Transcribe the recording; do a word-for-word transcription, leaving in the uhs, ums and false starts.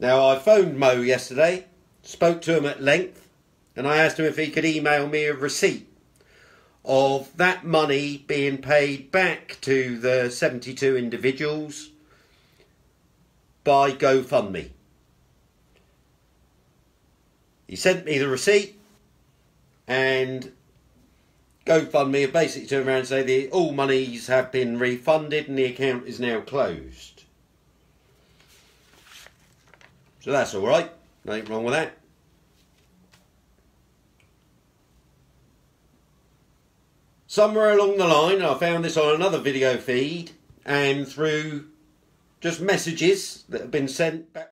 Now, I phoned Mo yesterday, spoke to him at length, and I asked him if he could email me a receipt of that money being paid back to the seventy-two individuals by GoFundMe. He sent me the receipt, and GoFundMe have basically turned around and said that all monies have been refunded and the account is now closed. So that's alright, nothing wrong with that. Somewhere along the line I found this on another video feed and through just messages that have been sent back.